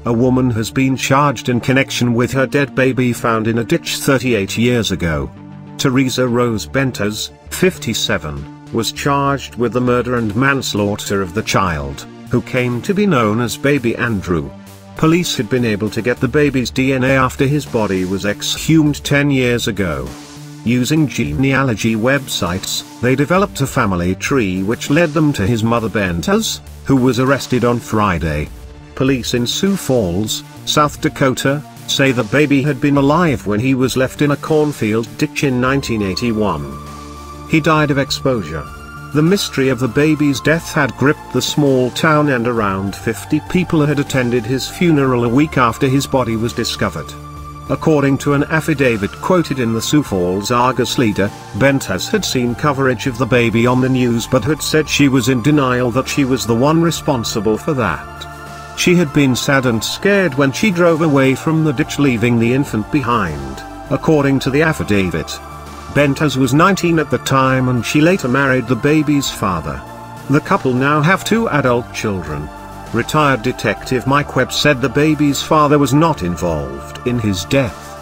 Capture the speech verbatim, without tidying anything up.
A woman has been charged in connection with her dead baby found in a ditch thirty-eight years ago. Teresa Rose Bentas, fifty-seven, was charged with the murder and manslaughter of the child, who came to be known as baby Andrew. Police had been able to get the baby's D N A after his body was exhumed ten years ago. Using genealogy websites, they developed a family tree which led them to his mother Bentas, who was arrested on Friday. Police in Sioux Falls, South Dakota, say the baby had been alive when he was left in a cornfield ditch in nineteen eighty-one. He died of exposure. The mystery of the baby's death had gripped the small town, and around fifty people had attended his funeral a week after his body was discovered. According to an affidavit quoted in the Sioux Falls Argus-Leader, Bentas had seen coverage of the baby on the news but had said she was in denial that she was the one responsible for that. She had been sad and scared when she drove away from the ditch, leaving the infant behind, according to the affidavit. Bentas was nineteen at the time and she later married the baby's father. The couple now have two adult children. Retired Detective Mike Webb said the baby's father was not involved in his death.